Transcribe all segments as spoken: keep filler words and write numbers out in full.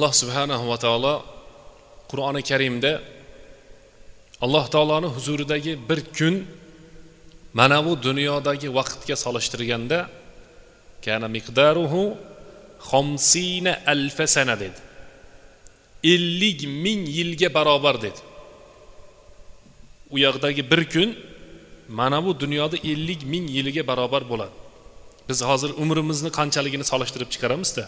alloh subhanahu va taolo Qur'oni Karimda alloh taoloning huzuridagi bir kun mana bu dunyodagi vaqtga solishtirganda kana miqdaruhu xamsina alf sana dedi. ellik ming yilga barobar dedi. U yoqdagi bir kun mana bu dunyoda ellik ming yilga barobar bo'ladi. Biz hozir umrimizni qanchaligini solishtirib chiqaramizda.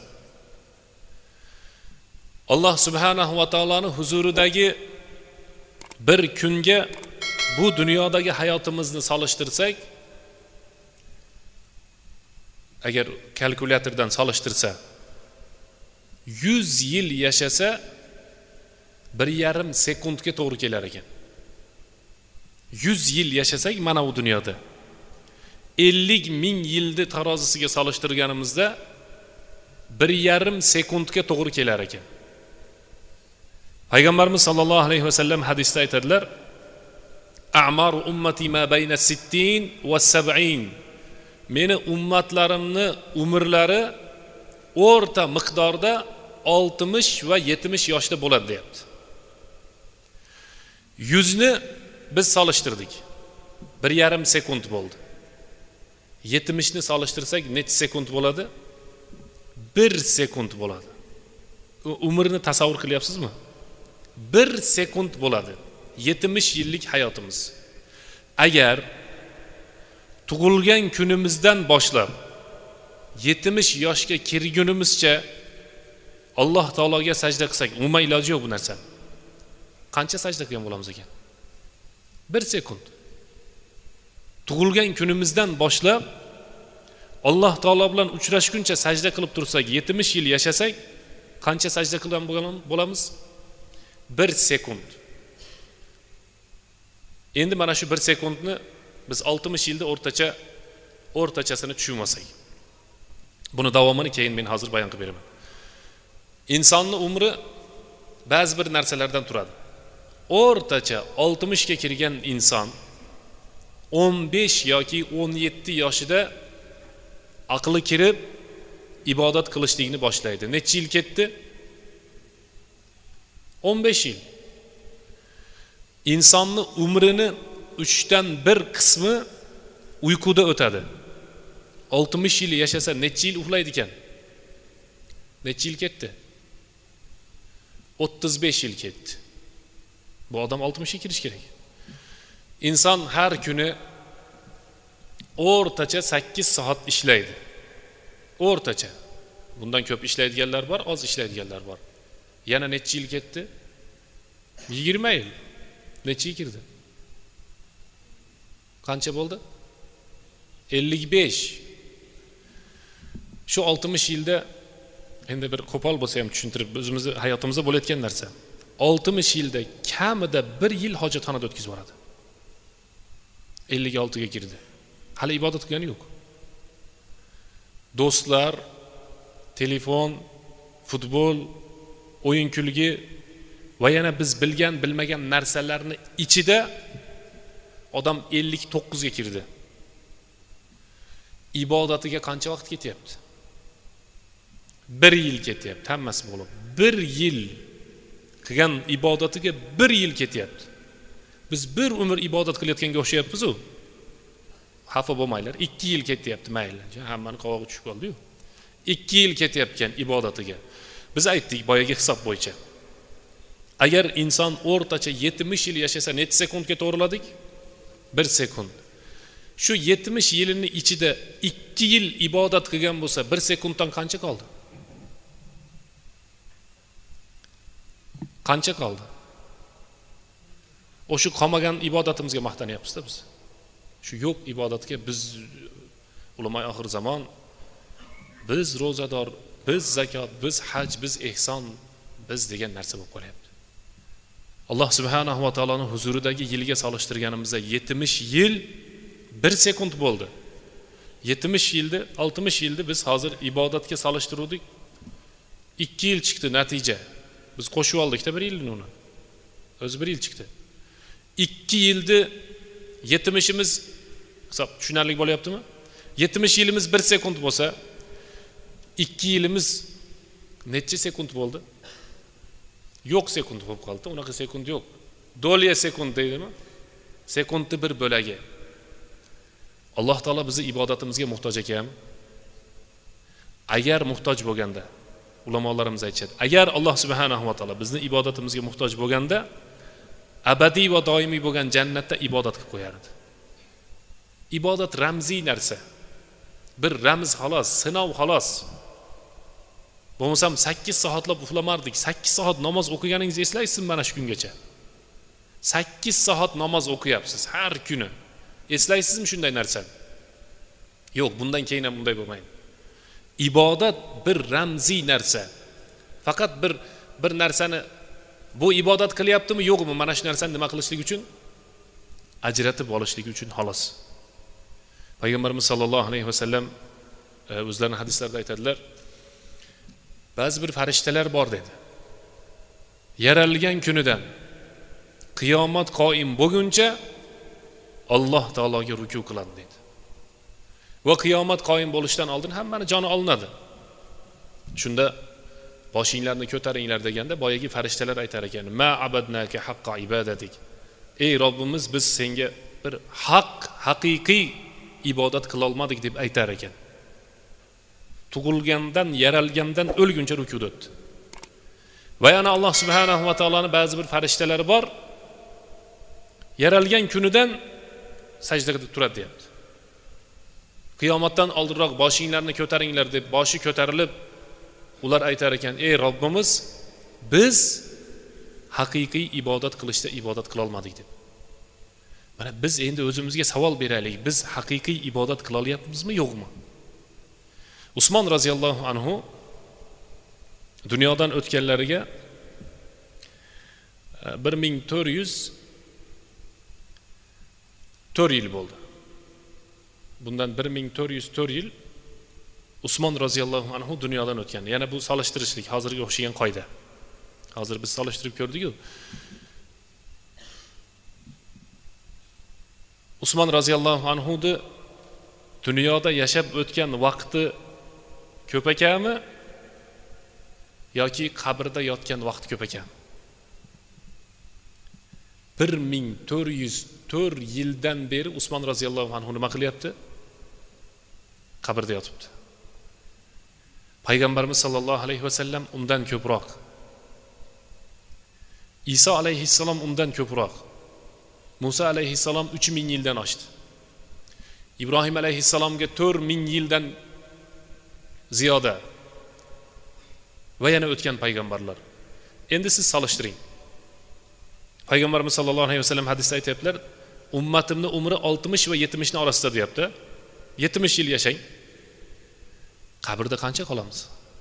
Alloh subhanahu va taoloning huzuridagi bir kunga bu dunyodagi hayotimizni solishtirsak, agar kalkulyatordan solishtirsa yuz yil yashasa bir yarim sekundga to'g'ri kelar ekan. yuz yil yashasak mana bu dunyoda ellik ming yilni tarozisiga solishtirganimizda bir yarim sekundga to'g'ri kelar ekan. Payg'ambarimiz sollallohu alayhi vasallam hadisda aytadilar: "A'maru ummati ma bayna sittin va sab'in." Meni ummatlarimni umrlari o'rta miqdorda oltmish va yetmish yoshda bo'ladi deyapti. Yuzni biz solishtirdik. bir yarim sekund bo'ldi. yetmishni solishtirsak necha sekund bo'ladi? bir sekund bo'ladi. Umrni tasavvur qilyapsizmi? bir sekund bo'ladi. yetmish yillik hayotimiz. Agar tug'ilgan kunimizdan boshlab yetmish yoshga kirgunimizcha Alloh taologa sajda qilsak, umuman iloji yo'q bu narsa. Qancha sajda qilgan bo'lamiz ekan? bir sekund. Tug'ilgan kunimizdan boshlab Alloh taolo bilan uchrashguncha sajda qilib tursak, yetmish yil yashasak, qancha sajda qilgan bo'lamiz? bir sekund. Endi mana shu bir sekundni biz oltmish yilda o'rtacha o'rtachasini tushunmasak. Buni davomini keyin men hozir bayon qilib beraman. Insonning umri ba'zi bir narsalardan turadi. O'rtacha oltmishga kirgan inson o'n besh yoki o'n yetti yoshida aqli kirib ibodat qilishlikni boshlaydi. Necha yil ketdi? o'n besh yil. Insonning umrini uchdan bir qismi uyquda o'tadi. oltmish yil yashasa necha yil uxlaydi ekan? Necha yil ketdi? o'ttiz besh yil ketdi. Bu odam oltmishga kirish kerak. Inson har kuni o'rtacha sakkiz soat ishlaydi. O'rtacha. Bundan ko'p ishlaydiganlar bor, oz ishlaydiganlar bor. Yana necha yil ketdi? yigirma yil. Necha yil kirdi? Qancha bo'ldi? ellik besh. Shu oltmish yilda endi bir qo'pol bo'lsa ham tushuntirib, o'zimizni hayotimizda bo'layotgan narsa. oltmish yilda kamida bir yil hojatxonada o'tkazib boradi. ellik oltiga kirdi. Hali ibodat qilgani yo'q. Do'stlar, telefon, futbol, o'yin kulgi va yana biz bilgan, bilmagan narsalarni ichida odam ellik to'qqizga kirdi. Ibodatiga qancha vaqt ketyapti? bir yil ketyapti, hammasi bo'lib. bir yil qilgan ibodatiga bir yil ketyapti. Biz bir umr ibodat qilayotganga o'xshayapmiz-ku. Xafa bo'lmanglar, ikki yil ketyapti, mayli. Hammani qovog'i tushib qoldi-ku. ikki yil ketyapkan ibodatiga. Biz aytdik boyagi hisob bo'yicha. Agar inson o'rtacha yetmish yil yashasa, necha sekundga to'g'riladik? bir sekund. Shu yetmish yilining ichida ikki yil ibodat qilgan bo'lsa, bir sekunddan qancha qoldi? Qancha qoldi? O'sha qolmagan ibodatimizga maqtanyapmiz-da biz. Shu yo'q ibodatga biz ulamo oxir zamon, biz ro'zador, biz zakot, biz haj, biz ehson, biz degan narsa bo'lib qolyapti. Alloh subhanahu va taoloning huzuridagi yilga solishtirganimizda yetmish yil bir sekund bo'ldi. yetmish yilda, oltmish yilda biz hozir ibodatga solishtirdik. ikki yil chiqdi natija. Biz qo'shib oldik-da bir yilni uni. O'zi bir yil chiqdi. ikki yilda yetmishimiz hisob tushunarli bo'lyaptimi? yetmish yilimiz bir sekund bo'lsa, ikki yilimiz necha sekund bo'ldi? yo'q sekund bo'lib qoldi. Unaqa sekund yo'q. Dolya sekund deydimi? Sekundni bir bo'lagi. Alloh taolo bizni ibodatimizga muhtoj ekan. Agar muhtoj bo'lganda, ulamolarimiz aytadi, agar Alloh subhanahu va taolo bizni ibodatimizga muhtoj bo'lganda, abadiy va doimiy bo'lgan jannatda ibodat qilib qo'yardi. Ibodat ramziy narsa. Bir ramz xolos, sinov xolos. Bo'lmasam sakkiz soatlab uxlamardik. sakkiz soat namoz o'qiganingizni eslaysizmi mana shu kungacha? sakkiz soat namoz o'qiyapsiz har kuni. Eslaysizmi shunday narsani? Yo'q, bundan keyin ham bunday bo'lmaydi. Ibodat bir ramziy narsa. Faqat bir bir narsani bu ibodat qilyaptimi, yo'qmi, mana shu narsani nima qilishlik uchun? Ajratib olishlik uchun xolos. Payg'ambarimiz sollallohu alayhi vasallam o'zlarining hadislarida aytadilar, ba'zi bir farishtalar bor dedi. Yaralgan kunidan qiyomat qoim bo'lguncha Alloh taologa ruku qiladi dedi. Va qiyomat qoim bo'lishidan oldin hammani joni olinadi. Shunda boshinglarni ko'taringlar deganda boyagi farishtalar aytar ekan, ma abadnaka haqqa ibadatik. Ey Robbimiz, biz senga bir haq, haqiqiy ibodat qila olmadik deb aytar ekan. Tug'ilgandan, yaralgandan o'lguncha rukuda o'tdi. Va yana Alloh subhanahu va taoloning ba'zi bir farishtalari bor, yaralgan kunidan sajdada turadi deyapti. Qiyomatdan oldinroq boshinglarni ko'taringlar deb boshi ko'tarilib ular aytar ekan, ey Robbimiz, biz haqiqiy ibodat qilishda ibodat qila olmadik deb. Mana biz endi o'zimizga savol beraylik, biz haqiqiy ibodat qila olyapmizmi, yo'qmi? Usmon roziyallohu anhu dunyodan o'tganlariga bir ming to'rt yuz to'rt yil bo'ldi. Bundan bir ming to'rt yuz to'rt yil Usmon roziyallohu anhu dunyodan o'tgan. Yana bu solishtirishlik, hozirga o'xshagan qoida. Hozir biz solishtirib ko'rdik-ku. Usmon roziyallohu anhu de dunyoda yashab o'tgan vaqti ko'p ekanmi yoki qabrda yotgan vaqt ko'p ekan? bir ming to'rt yuz to'rt yildan beri Usmon roziyallohu anhu nima qilyapti? Qabrda yotibdi. Payg'ambarimiz sollallohu alayhi vasallam undan ko'proq. Iso alayhissalom undan ko'proq. Musa alayhissalom uch ming yildan oshdi. Ibrohim alayhissalomga to'rt ming yildan ziyoda. Va yana o'tgan payg'ambarlar. Endi siz solishtiring. Payg'ambarimiz sollallohu alayhi vasallam hadisda aytibdilar, ummatimning umri oltmish va yetmish ning orasida deyapti. yetmish yil yashang. Qabrda qancha qolamiz?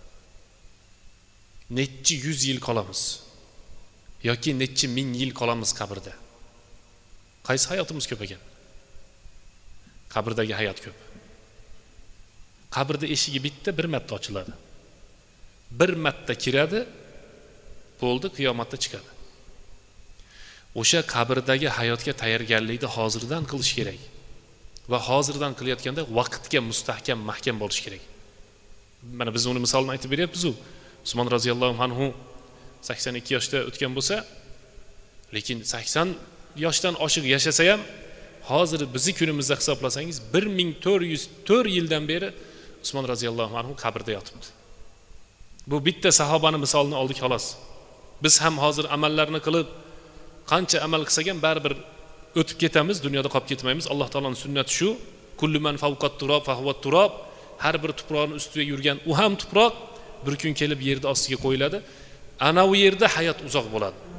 Necha yuz yil qolamiz? Yoki necha ming yil qolamiz qabrda? Qaysi hayotimiz ko'p ekan? Qabrdagi hayot ko'p. Qabrda eshigi bitta bir marta ochiladi. Bir marta kiradi, bo'ldi, qiyomatda chiqadi. O'sha qabrdagi hayotga tayyorgarlikni hozirdan qilish kerak. Va hozirdan qilayotganda vaqtga mustahkam, mahkam bo'lish kerak. Mana biz uni misolini aytib beryapmiz-ku. Usmon roziyallohu anhu sakson ikki yoshda o'tgan bo'lsa, lekin sakson yoshdan oshiq yashasa ham, hozir bizni kunimizda hisoblasangiz bir ming to'rt yuz to'rt yildan beri Usmon roziyallohu anhu qabrda yotibdi. Bu bitta sahobani misolini oldik xolos. Biz ham hozir amallarni qilib qancha amal qilsak ham baribir o'tib ketamiz, dunyoda qolib ketmaymiz. Alloh taoloning sunnati shu, kullu man fawqat turob fa huwa turob. Har bir tuproqning ustiga yurgan u ham tuproq, bir kun kelib yerda ostiga qo'yiladi. Ana u yerda hayot uzoq bo'ladi.